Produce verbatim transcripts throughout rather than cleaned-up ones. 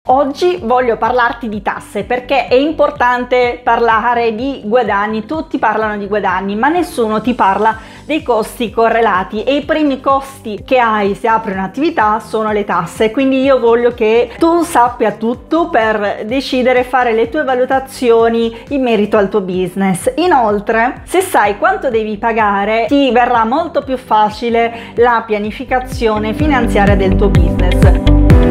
Oggi voglio parlarti di tasse perché è importante parlare di guadagni. Tutti parlano di guadagni, ma nessuno ti parla dei costi correlati, e i primi costi che hai se apri un'attività sono le tasse. Quindi io voglio che tu sappia tutto per decidere e fare le tue valutazioni in merito al tuo business. Inoltre, se sai quanto devi pagare, ti verrà molto più facile la pianificazione finanziaria del tuo business.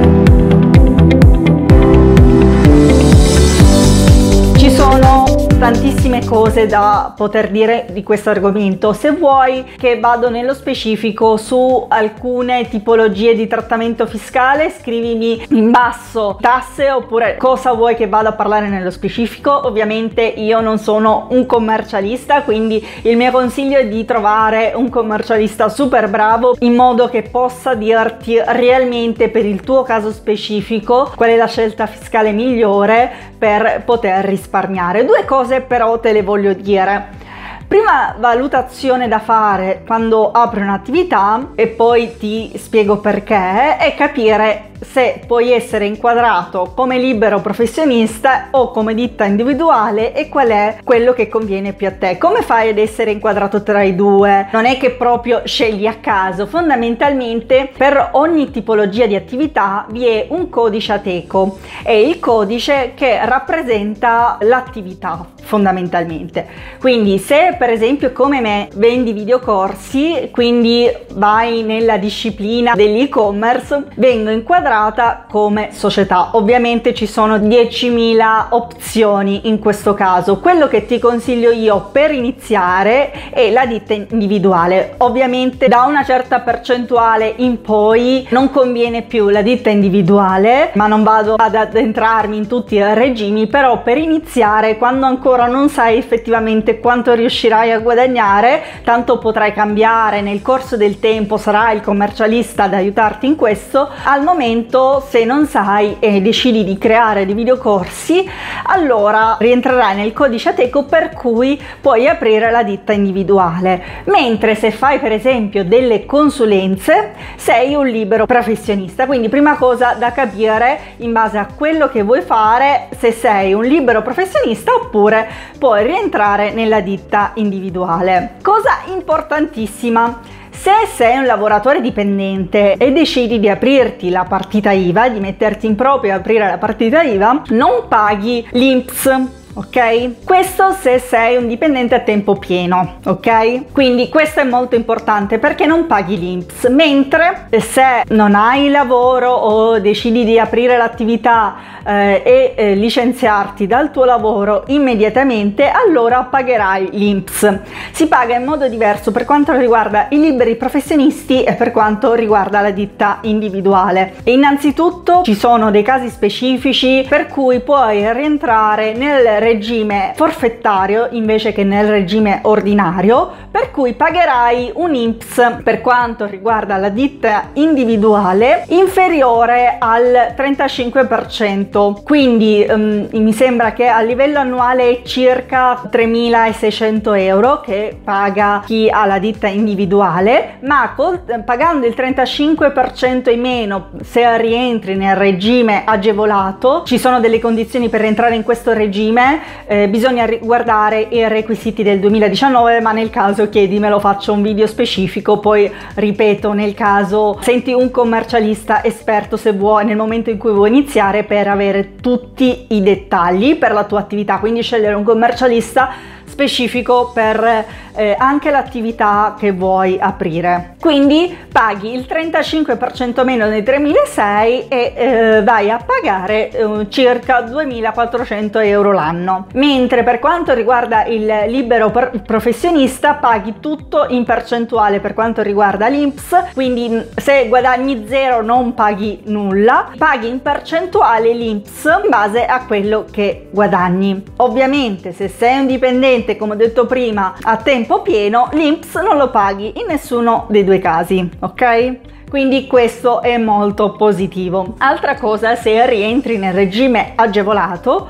Ci sono tantissime cose da poter dire di questo argomento. Se vuoi che vado nello specifico su alcune tipologie di trattamento fiscale, scrivimi in basso tasse, oppure cosa vuoi che vada a parlare nello specifico. Ovviamente io non sono un commercialista, quindi il mio consiglio è di trovare un commercialista super bravo in modo che possa dirti realmente per il tuo caso specifico qual è la scelta fiscale migliore per poter risparmiare. Due cose però te le voglio dire. Prima valutazione da fare quando apri un'attività, e poi ti spiego perché, è capire se puoi essere inquadrato come libero professionista o come ditta individuale e qual è quello che conviene più a te. Come fai ad essere inquadrato tra i due? Non è che proprio scegli a caso. Fondamentalmente per ogni tipologia di attività vi è un codice Ateco, è il codice che rappresenta l'attività fondamentalmente. Quindi se per esempio come me vendi videocorsi, quindi vai nella disciplina dell'e-commerce, vengo inquadrata come società. Ovviamente ci sono diecimila opzioni in questo caso. Quello che ti consiglio io per iniziare è la ditta individuale. Ovviamente da una certa percentuale in poi non conviene più la ditta individuale, ma non vado ad addentrarmi in tutti i regimi. Però per iniziare, quando ancora non sai effettivamente quanto riuscirai a guadagnare, tanto potrai cambiare nel corso del tempo, sarà il commercialista ad aiutarti in questo. Al momento, se non sai e decidi di creare dei videocorsi, allora rientrerai nel codice Ateco, per cui puoi aprire la ditta individuale. Mentre se fai per esempio delle consulenze, sei un libero professionista. Quindi prima cosa da capire, in base a quello che vuoi fare, se sei un libero professionista oppure puoi rientrare nella ditta individuale. Cosa importantissima: se sei un lavoratore dipendente e decidi di aprirti la partita I V A, di metterti in proprio e aprire la partita I V A, non paghi l'I N P S. Ok? Questo se sei un dipendente a tempo pieno, ok? Quindi questo è molto importante perché non paghi l'I N P S, mentre se non hai lavoro o decidi di aprire l'attività eh, e eh, licenziarti dal tuo lavoro immediatamente, allora pagherai l'I N P S. Si paga in modo diverso per quanto riguarda i liberi professionisti e per quanto riguarda la ditta individuale. E innanzitutto ci sono dei casi specifici per cui puoi rientrare nel regime forfettario invece che nel regime ordinario, per cui pagherai un I N P S per quanto riguarda la ditta individuale inferiore al trentacinque per cento. Quindi um, mi sembra che a livello annuale è circa tremilaseicento euro che paga chi ha la ditta individuale, ma col, pagando il trentacinque per cento in meno se rientri nel regime agevolato. Ci sono delle condizioni per entrare in questo regime. Eh, bisogna guardare i requisiti del duemiladiciannove, ma nel caso chiedimelo, faccio un video specifico. Poi ripeto, nel caso senti un commercialista esperto se vuoi, nel momento in cui vuoi iniziare, per avere tutti i dettagli per la tua attività. Quindi scegliere un commercialista specifico per eh, anche l'attività che vuoi aprire. Quindi paghi il trentacinque per cento meno dei tremilaseicento e eh, vai a pagare eh, circa duemilaquattrocento euro l'anno. Mentre per quanto riguarda il libero professionista paghi tutto in percentuale per quanto riguarda l'I N P S, quindi se guadagni zero non paghi nulla, paghi in percentuale l'I N P S in base a quello che guadagni. Ovviamente se sei un dipendente, come ho detto prima, a tempo pieno, l'I N P S non lo paghi in nessuno dei due casi, ok? Quindi questo è molto positivo. Altra cosa, se rientri nel regime agevolato,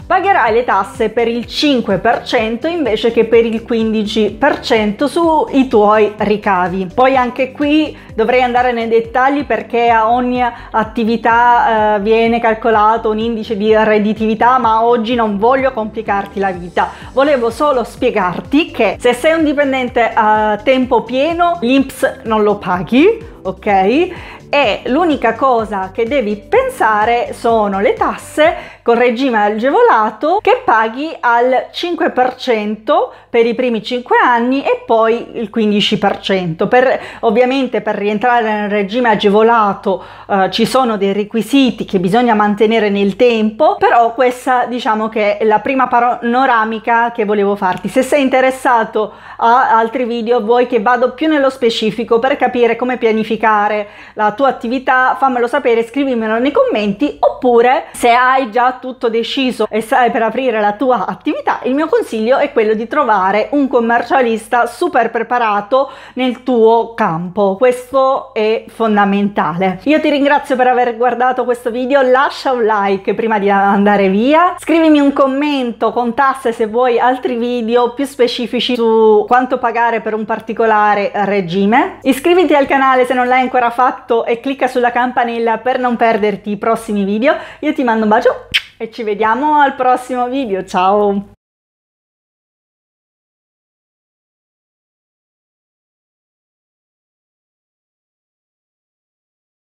pagherai le tasse per il cinque per cento invece che per il quindici per cento sui tuoi ricavi. Poi anche qui dovrei andare nei dettagli perché a ogni attività eh, viene calcolato un indice di redditività, ma oggi non voglio complicarti la vita. Volevo solo spiegarti che se sei un dipendente a tempo pieno l'I N P S non lo paghi, ok? E l'unica cosa che devi pensare sono le tasse con regime agevolato che paghi al cinque per cento per i primi cinque anni e poi il quindici per cento. Per, ovviamente per rientrare nel regime agevolato eh, ci sono dei requisiti che bisogna mantenere nel tempo, però questa diciamo che è la prima panoramica che volevo farti. Se sei interessato a altri video, vuoi che vado più nello specifico per capire come pianificare la tua attività, fammelo sapere, scrivimelo nei commenti, oppure se hai già tutto deciso e sai per aprire la tua attività, il mio consiglio è quello di trovare un commercialista super preparato nel tuo campo. Questo è fondamentale. Io ti ringrazio per aver guardato questo video, lascia un like prima di andare via, scrivimi un commento con tasse se vuoi altri video più specifici su quanto pagare per un particolare regime, iscriviti al canale se non l'hai ancora fatto e clicca sulla campanella per non perderti i prossimi video. Io ti mando un bacio e ci vediamo al prossimo video, ciao!